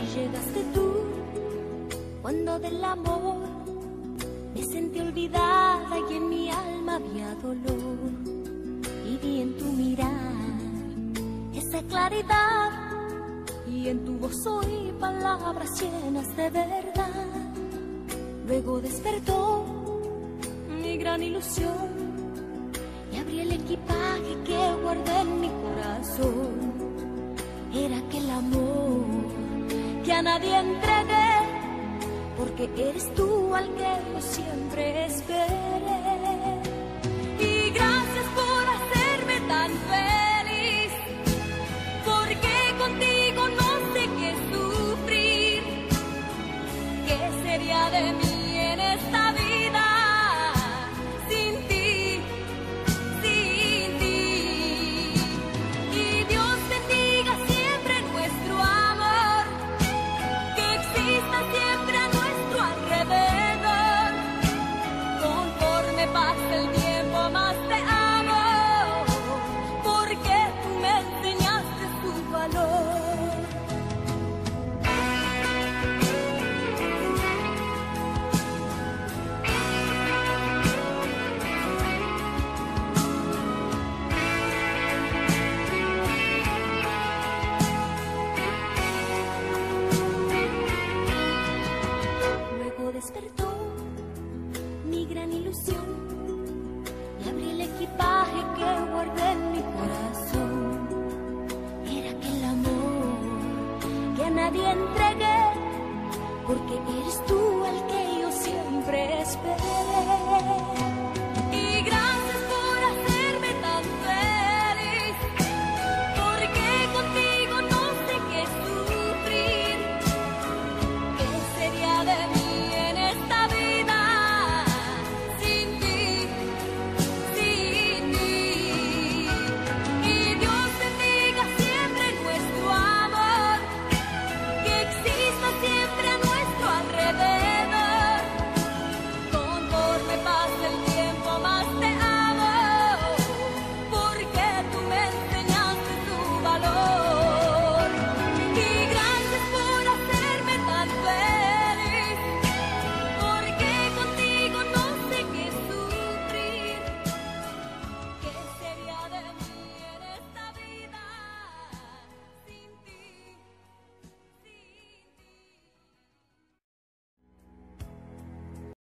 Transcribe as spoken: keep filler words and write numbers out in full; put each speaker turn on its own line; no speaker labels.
llegaste tú, cuando del amor me sentí olvidada y en mi alma había dolor. Y vi en tu mirar esa claridad, y en tu voz oí palabras llenas de verdad. Luego despertó mi gran ilusión y abrí el equipaje que guardé en mi corazón. Era aquel amor que a nadie entregué, porque eres tú al que yo siempre esperé. Y gracias por hacerme tan feliz, porque contigo no sé qué sufrir. ¿Qué sería de mí en esta vida sin ti, sin ti? Y Dios bendiga siempre nuestro amor, que exista siempre a nuestro alrededor. Conforme pase el tiempo más te amo, porque tú me enseñaste su valor. Luego despertó mi gran ilusión y abrí el equipaje que guardé en mi corazón. Era aquel amor que a nadie entregué, porque eres tú el que yo siempre esperé.